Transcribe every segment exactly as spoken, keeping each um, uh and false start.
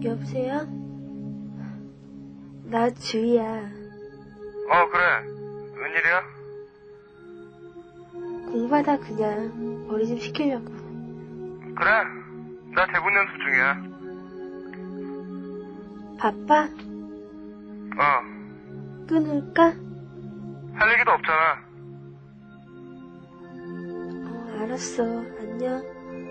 여보세요? 나 주희야. 어, 그래. 웬일이야? 공부하다 그냥 머리 좀 식히려고. 그래. 나 대본 연습 중이야. 바빠? 어. 끊을까? 할 얘기도 없잖아. 어, 알았어. 안녕.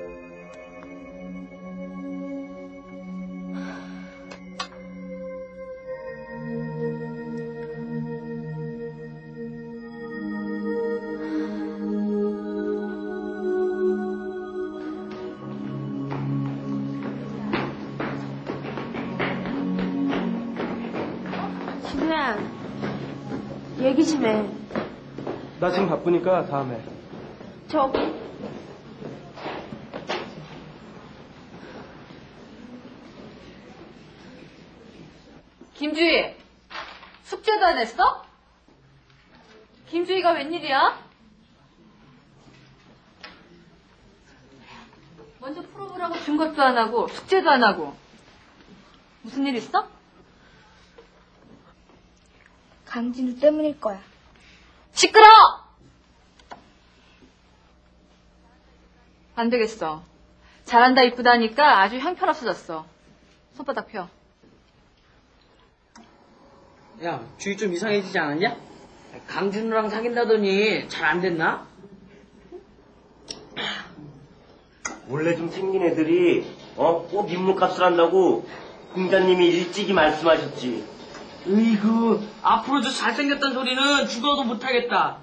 진우야, 얘기 좀 해. 나 지금 바쁘니까 다음에. 저기. 김주희, 숙제도 안 했어? 김주희가 웬일이야? 먼저 풀어보라고 준 것도 안 하고 숙제도 안 하고. 무슨 일 있어? 강진우 때문일 거야. 시끄러! 안 되겠어. 잘한다 이쁘다 하니까 아주 형편없어졌어. 손바닥 펴. 야, 주희 좀 이상해지지 않았냐? 강진우랑 사귄다더니 잘 안 됐나? 원래 좀 생긴 애들이 어? 꼭 인물값을 한다고 공자님이 일찍이 말씀하셨지. 으이구, 앞으로도 잘생겼단 소리는 죽어도 못하겠다.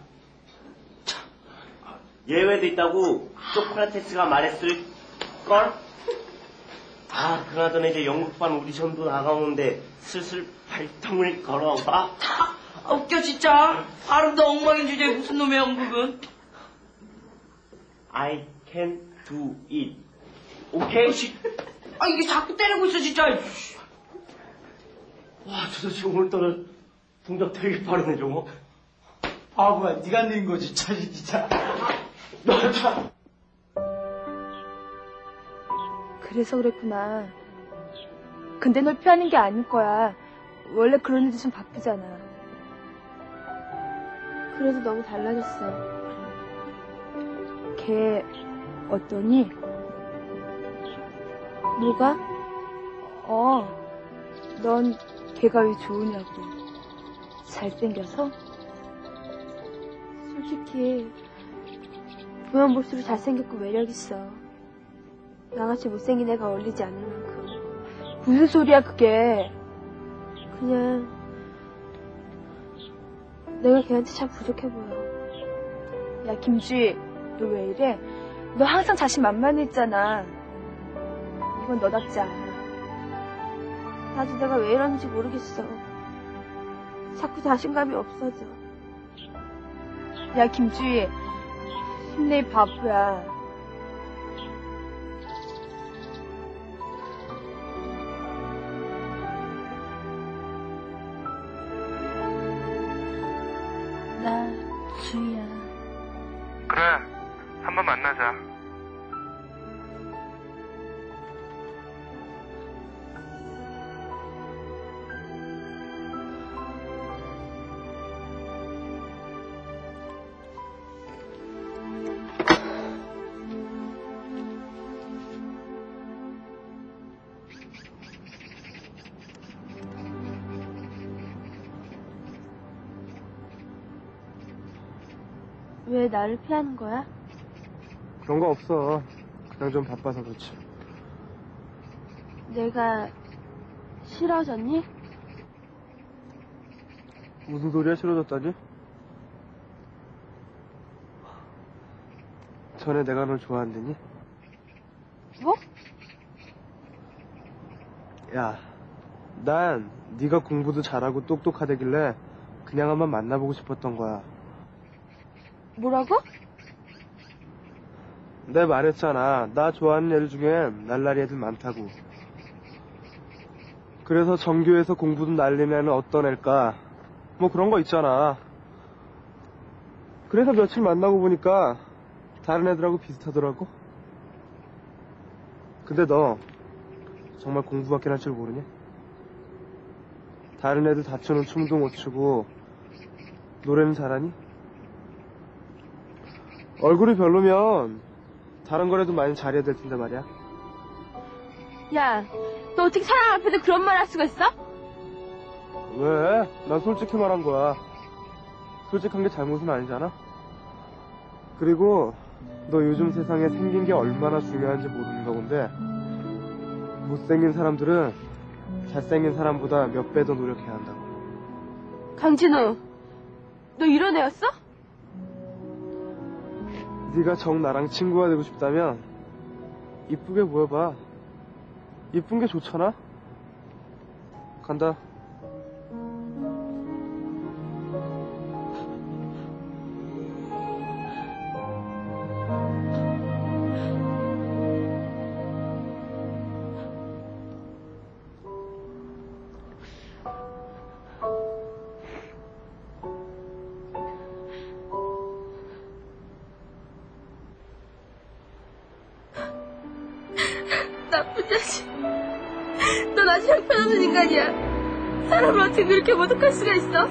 예외도 있다고 소크라테스가 말했을걸? 아, 그나저나 이제 연극반 오디션도 나가오는데 슬슬 발동을 걸어봐. 아, 웃겨 진짜. 발음도 엉망인 주제에 무슨 놈의 연극은. I can do it. 오케이? 아, 이게 자꾸 때리고 있어 진짜. 와, 저 자식 오늘따라 동작 되게 빠르네 저거. 바보야, 네가 낸 거지, 자식 진짜. 너 참. 그래서 그랬구나. 근데 널 피하는 게 아닐 거야. 원래 그런 애들 좀 바쁘잖아. 그래도 너무 달라졌어. 걔 어떠니? 뭐가? 어, 넌 걔가 왜 좋으냐고. 잘생겨서? 솔직히 보면 볼수록 잘생겼고 매력있어. 나같이 못생긴 애가 어울리지 않을 만큼. 무슨 소리야 그게. 그냥 내가 걔한테 참 부족해 보여. 야 김주희, 너 왜 이래? 너 항상 자신 만만했잖아. 이건 너답지 않아. 나도 내가 왜 이러는지 모르겠어. 자꾸 자신감이 없어져. 야 김주희, 힘내 이 바보야. 나 주희야. 그래. 한번 만나자. 왜 나를 피하는 거야? 그런 거 없어. 그냥 좀 바빠서 그렇지. 내가 싫어졌니? 무슨 소리야, 싫어졌다니? 전에 내가 널 좋아한다니? 뭐? 야, 난 네가 공부도 잘하고 똑똑하다길래 그냥 한번 만나보고 싶었던 거야. 뭐라고? 내가 말했잖아. 나 좋아하는 애들 중에 날라리 애들 많다고. 그래서 전교에서 공부도 날리는 애는 어떤 애일까? 뭐 그런 거 있잖아. 그래서 며칠 만나고 보니까 다른 애들하고 비슷하더라고. 근데 너 정말 공부밖에 할 줄 모르냐? 다른 애들 다쳐놓은 춤도 못 추고 노래는 잘하니? 얼굴이 별로면 다른 거라도 많이 잘해야 될 텐데 말이야. 야, 너 어떻게 사람 앞에서 그런 말 할 수가 있어? 왜? 난 솔직히 말한 거야. 솔직한 게 잘못은 아니잖아. 그리고 너 요즘 세상에 생긴 게 얼마나 중요한지 모르는가 본데 못생긴 사람들은 잘생긴 사람보다 몇 배 더 노력해야 한다고. 강진우, 너 이런 애였어? 네가 정 나랑 친구가 되고 싶다면 이쁘게 보여봐. 이쁜 게 좋잖아. 간다. 나쁜 자식. 넌 아주 형편없는 인간이야. 사람을 어떻게 그렇게 모독할 수가 있어?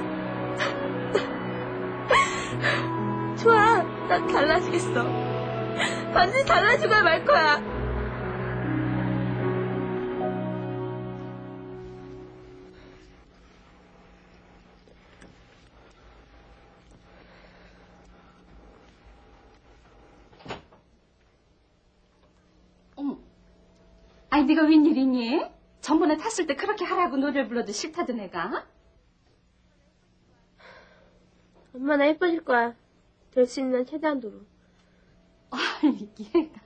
좋아, 난 달라지겠어. 반드시 달라지고 말 거야. 어머, 아니 네가 웬일이니? 전번에 탔을 때 그렇게 하라고 노래를 불러도 싫다던 애가? 엄마 나 예뻐질 거야. 될 수 있는 최대한 도로. 아니 얘가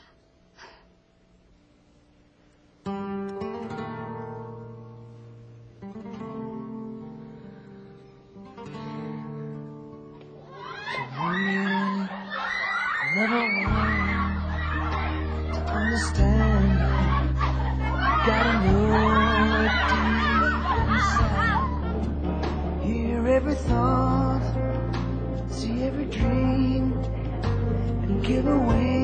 Never want to understand. Gotta know it deep inside. Hear every thought, see every dream, and give away